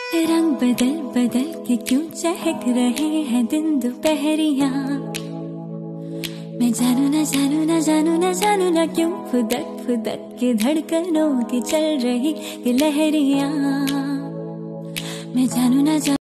रंग बदल बदल के क्यों चहक रहे हैं दिन दोपहरिया। मैं जानू ना जानू ना जानू ना जानू ना क्यों फुदक फुदक के धड़कनों की चल रही ये लहरिया। मैं जानू ना जानू